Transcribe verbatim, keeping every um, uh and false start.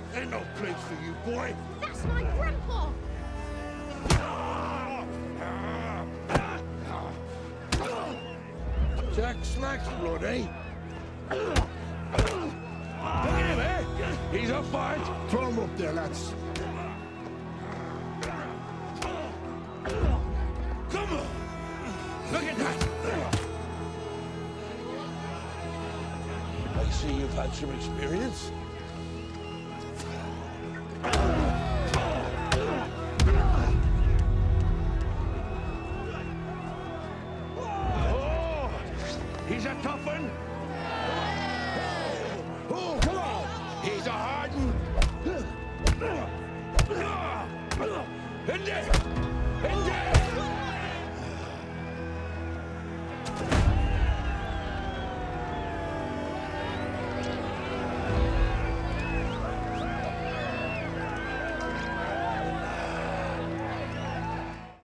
Ain't no place for you, boy. That's my grandpa. Jack Slack's blood, eh? Look at him, eh? He's up, Bart. Throw him up there, lads. Come on! Look at that! I see you've had some experience.